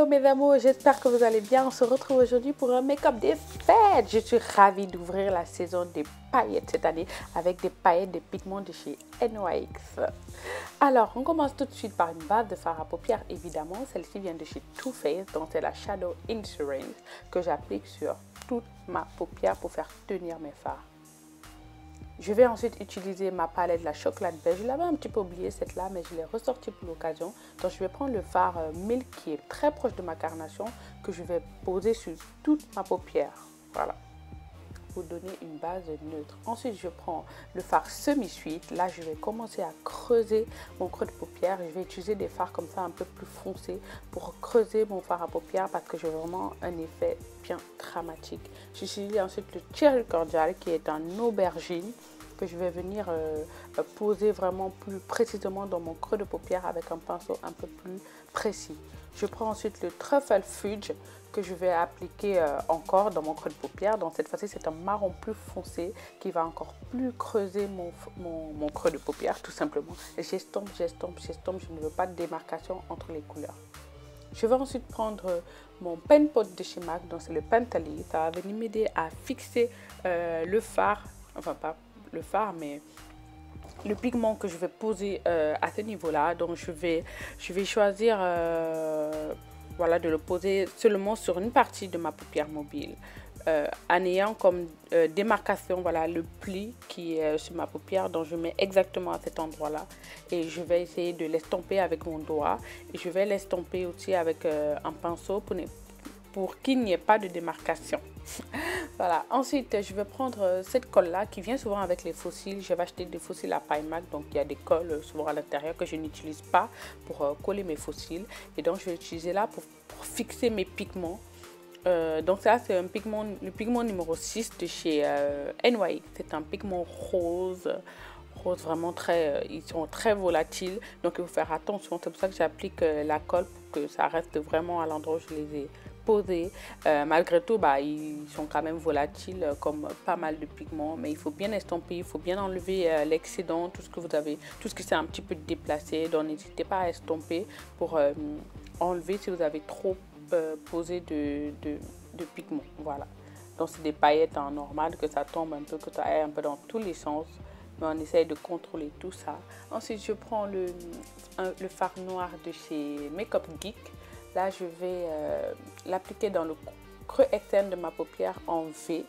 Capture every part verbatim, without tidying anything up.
mes amours, j'espère que vous allez bien. On se retrouve aujourd'hui pour un make-up des fêtes. Je suis ravie d'ouvrir la saison des paillettes cette année avec des paillettes de pigments de chez N Y X. Alors, on commence tout de suite par une base de fard à paupières, évidemment. Celle-ci vient de chez Too Faced, donc c'est la Shadow Insurance que j'applique sur toute ma paupière pour faire tenir mes fards. Je vais ensuite utiliser ma palette, la chocolat beige. Je l'avais un petit peu oublié cette là, mais je l'ai ressortie pour l'occasion. Donc je vais prendre le fard Milk qui est très proche de ma carnation, que je vais poser sur toute ma paupière. Voilà, pour donner une base neutre. Ensuite, je prends le fard semi-suite. Là, je vais commencer à creuser mon creux de paupière. Je vais utiliser des fards comme ça un peu plus foncés pour creuser mon fard à paupières parce que j'ai vraiment un effet bien dramatique. J'utilise ensuite le Cherry Cordial qui est un aubergine que je vais venir euh, poser vraiment plus précisément dans mon creux de paupière avec un pinceau un peu plus précis. Je prends ensuite le Truffle Fudge que je vais appliquer euh, encore dans mon creux de paupière. Donc cette fois-ci, c'est un marron plus foncé qui va encore plus creuser mon, mon, mon creux de paupière tout simplement. Et j'estompe, j'estompe, j'estompe. Je ne veux pas de démarcation entre les couleurs. Je vais ensuite prendre mon pen pot de chez MAC, donc c'est le Pentally. Ça va venir m'aider à fixer euh, le fard, enfin pas le fard, mais le pigment que je vais poser euh, à ce niveau-là. Donc je vais, je vais choisir euh, voilà, de le poser seulement sur une partie de ma paupière mobile. Euh, en ayant comme euh, démarcation voilà, le pli qui est sur ma paupière, donc je mets exactement à cet endroit là et je vais essayer de l'estomper avec mon doigt et je vais l'estomper aussi avec euh, un pinceau pour, pour qu'il n'y ait pas de démarcation. Voilà, ensuite je vais prendre cette colle là qui vient souvent avec les fossiles. Je vais acheter des fossiles à paille MAC, donc il y a des colles souvent à l'intérieur que je n'utilise pas pour euh, coller mes fossiles et donc je vais utiliser là pour, pour fixer mes pigments. Euh, donc ça c'est un pigment, le pigment numéro six de chez euh, N Y X. C'est un pigment rose, rose vraiment très, euh, ils sont très volatiles, donc il faut faire attention. C'est pour ça que j'applique euh, la colle pour que ça reste vraiment à l'endroit où je les ai posés. Euh, malgré tout, bah, ils sont quand même volatiles euh, comme pas mal de pigments, mais il faut bien estomper, il faut bien enlever euh, l'excédent, tout ce que vous avez, tout ce qui s'est un petit peu déplacé. Donc n'hésitez pas à estomper pour euh, enlever si vous avez trop Euh, poser de, de, de pigments. Voilà, donc c'est des paillettes en normal, que ça tombe un peu, que ça aille un peu dans tous les sens, mais on essaye de contrôler tout ça. Ensuite je prends le, un, le fard noir de chez Makeup Geek. Là je vais euh, l'appliquer dans le creux externe de ma paupière en V.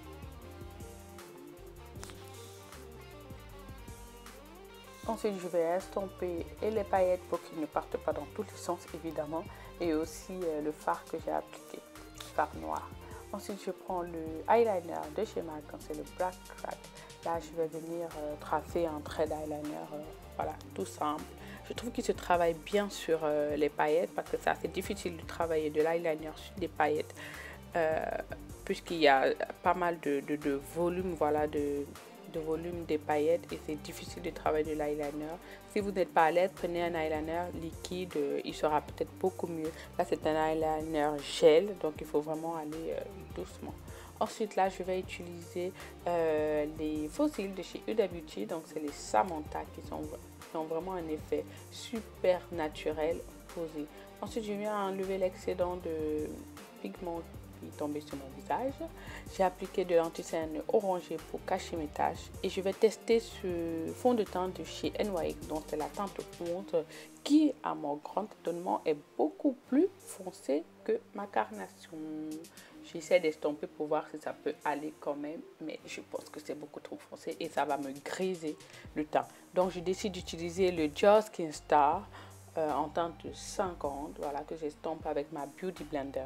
Ensuite, je vais estomper et les paillettes pour qu'ils ne partent pas dans tous les sens, évidemment, et aussi euh, le fard que j'ai appliqué, fard noir. Ensuite, je prends le eyeliner de chez MAC, c'est le Black Crack. Là, je vais venir euh, tracer un trait d'eyeliner, euh, voilà, tout simple. Je trouve qu'il se travaille bien sur euh, les paillettes parce que c'est assez difficile de travailler de l'eyeliner sur des paillettes, euh, puisqu'il y a pas mal de, de, de volume, voilà, de... de volume des paillettes et c'est difficile de travailler de l'eyeliner. Si vous n'êtes pas à l'aise, prenez un eyeliner liquide, il sera peut-être beaucoup mieux. Là c'est un eyeliner gel, donc il faut vraiment aller euh, doucement. Ensuite là je vais utiliser euh, les fossiles de chez Huda Beauty, donc c'est les Samantha qui sont, qui ont vraiment un effet super naturel posé. Ensuite je viens enlever l'excédent de pigment tombé sur mon visage. J'ai appliqué de l'anti-cerne orangé pour cacher mes taches et je vais tester ce fond de teint de chez N Y X, donc c'est la teinte honte qui à mon grand étonnement est beaucoup plus foncé que ma carnation. J'essaie d'estomper pour voir si ça peut aller quand même, mais je pense que c'est beaucoup trop foncé et ça va me griser le teint. Donc je décide d'utiliser le Just Skin Star euh, en teinte cinquante, voilà, que j'estompe avec ma Beauty Blender.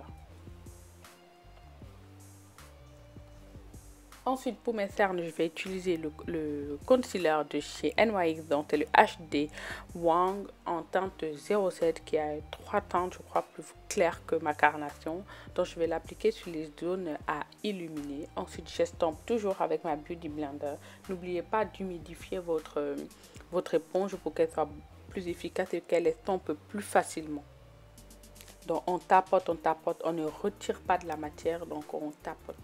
Ensuite, pour mes cernes, je vais utiliser le, le concealer de chez N Y X, donc c'est le H D Wang en teinte zéro sept qui a trois teintes, je crois, plus claires que ma carnation. Donc, je vais l'appliquer sur les zones à illuminer. Ensuite, j'estompe toujours avec ma Beauty Blender. N'oubliez pas d'humidifier votre, votre éponge pour qu'elle soit plus efficace et qu'elle estompe plus facilement. Donc, on tapote, on tapote, on ne retire pas de la matière, donc on tapote.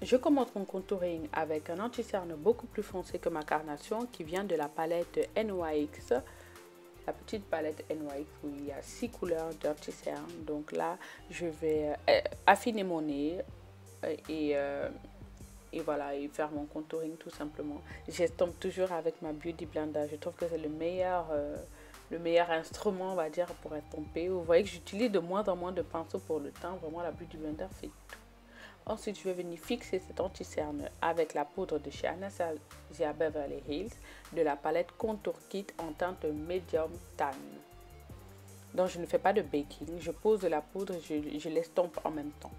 Je commence mon contouring avec un anti-cerne beaucoup plus foncé que ma carnation qui vient de la palette N Y X. La petite palette N Y X où il y a six couleurs d'anti-cerne. Donc là, je vais euh, affiner mon nez et... Euh, et voilà, et faire mon contouring tout simplement. J'estompe toujours avec ma Beauty Blender. Je trouve que c'est le meilleur, euh, le meilleur instrument, on va dire, pour estomper. Vous voyez que j'utilise de moins en moins de pinceaux pour le teint. Vraiment, la Beauty Blender fait tout. Ensuite, je vais venir fixer cet anti-cerne avec la poudre de chez Anastasia Beverly Hills de la palette Contour Kit en teinte Medium Tan. Donc, je ne fais pas de baking. Je pose la poudre, je, je l'estompe en même temps.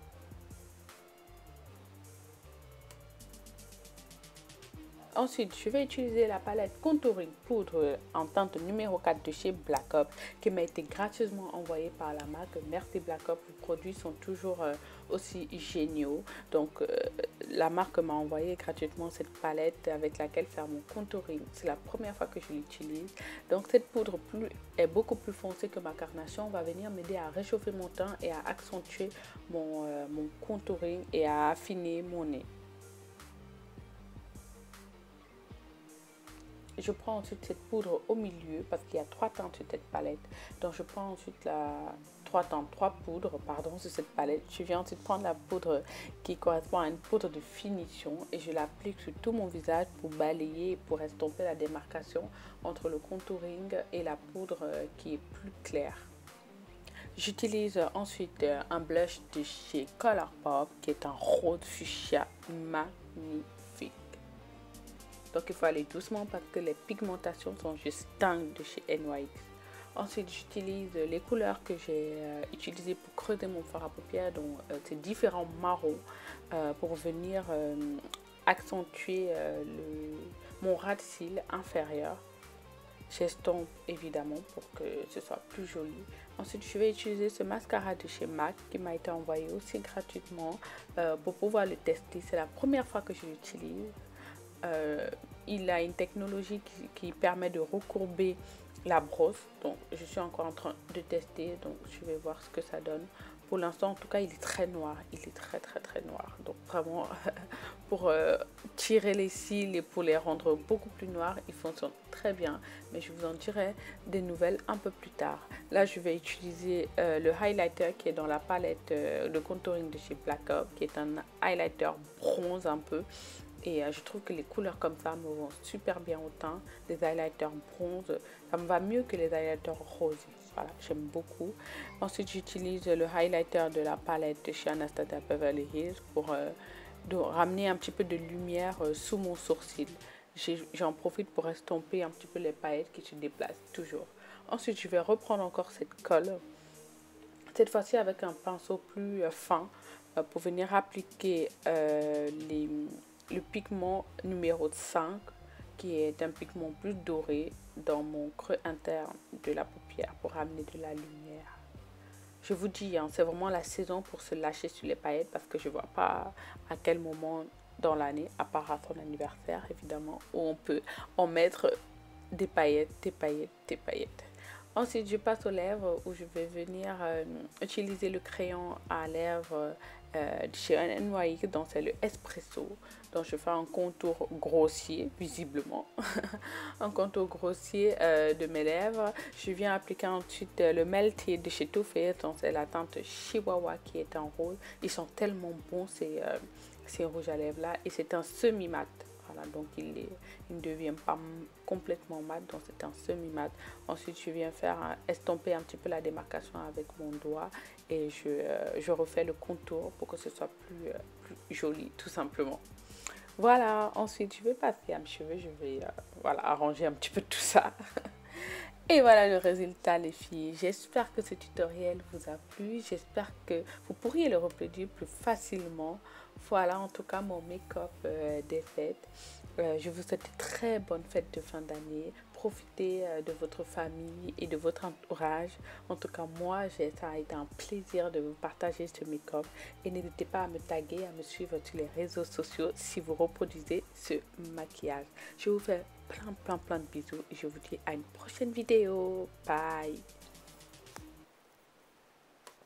Ensuite, je vais utiliser la palette Contouring Poudre en teinte numéro quatre de chez Black Up qui m'a été gracieusement envoyée par la marque. Merci Black Up, les produits sont toujours euh, aussi géniaux. Donc, euh, la marque m'a envoyé gratuitement cette palette avec laquelle faire mon contouring. C'est la première fois que je l'utilise. Donc, cette poudre plus, est beaucoup plus foncée que ma carnation. Va venir m'aider à réchauffer mon teint et à accentuer mon, euh, mon contouring et à affiner mon nez. Je prends ensuite cette poudre au milieu parce qu'il y a trois teintes sur cette palette. Donc je prends ensuite la trois teintes, trois poudres pardon sur cette palette. Je viens ensuite prendre la poudre qui correspond à une poudre de finition et je l'applique sur tout mon visage pour balayer, pour estomper la démarcation entre le contouring et la poudre qui est plus claire. J'utilise ensuite un blush de chez Colourpop qui est un rose fuchsia magnifique. Donc il faut aller doucement parce que les pigmentations sont juste dingues de chez N Y X. Ensuite, j'utilise les couleurs que j'ai euh, utilisées pour creuser mon fard à paupières, donc euh, ces différents marrons euh, pour venir euh, accentuer euh, le, mon ras de cils inférieur. J'estompe évidemment pour que ce soit plus joli. Ensuite, je vais utiliser ce mascara de chez MAC qui m'a été envoyé aussi gratuitement euh, pour pouvoir le tester. C'est la première fois que je l'utilise. Euh, il a une technologie qui, qui permet de recourber la brosse, donc je suis encore en train de tester, donc je vais voir ce que ça donne. Pour l'instant, en tout cas, il est très noir, il est très très très noir, donc vraiment pour euh, tirer les cils et pour les rendre beaucoup plus noirs, il fonctionne très bien, mais je vous en dirai des nouvelles un peu plus tard. Là, je vais utiliser euh, le highlighter qui est dans la palette euh, de contouring de chez Black Up, qui est un highlighter bronze un peu. Et euh, je trouve que les couleurs comme ça me vont super bien au teint. Les highlighters bronze, ça me va mieux que les highlighters roses. Voilà, j'aime beaucoup. Ensuite, j'utilise le highlighter de la palette de chez Anastasia Beverly Hills pour euh, de ramener un petit peu de lumière euh, sous mon sourcil. J'en profite pour estomper un petit peu les paillettes qui se déplacent toujours. Ensuite, je vais reprendre encore cette colle. Cette fois-ci avec un pinceau plus euh, fin euh, pour venir appliquer euh, les... le pigment numéro cinq qui est un pigment plus doré dans mon creux interne de la paupière pour amener de la lumière. Je vous dis, hein, c'est vraiment la saison pour se lâcher sur les paillettes parce que je ne vois pas à quel moment dans l'année, à part à son anniversaire évidemment, où on peut en mettre des paillettes, des paillettes, des paillettes. Ensuite, je passe aux lèvres où je vais venir euh, utiliser le crayon à lèvres euh, de chez N Y X, donc c'est le Espresso. Donc je fais un contour grossier, visiblement, un contour grossier euh, de mes lèvres. Je viens appliquer ensuite euh, le Melted de chez Too Faced, donc c'est la teinte Chihuahua qui est en rose. Ils sont tellement bons ces, euh, ces rouges à lèvres là et c'est un semi-mat. Voilà, donc il, est, il ne devient pas complètement mat, donc c'est un semi-mat. Ensuite, je viens faire un, estomper un petit peu la démarcation avec mon doigt et je, euh, je refais le contour pour que ce soit plus, euh, plus joli, tout simplement. Voilà, ensuite, je vais passer à mes cheveux, je vais euh, voilà, arranger un petit peu tout ça. Et voilà le résultat les filles. J'espère que ce tutoriel vous a plu. J'espère que vous pourriez le reproduire plus facilement. Voilà en tout cas mon make-up euh, des fêtes. Euh, je vous souhaite de très bonnes fêtes de fin d'année. Profitez euh, de votre famille et de votre entourage. En tout cas moi, ça a été un plaisir de vous partager ce make-up. Et n'hésitez pas à me taguer, à me suivre sur les réseaux sociaux si vous reproduisez ce maquillage. Je vous fais plein plein plein de bisous et je vous dis à une prochaine vidéo. Bye.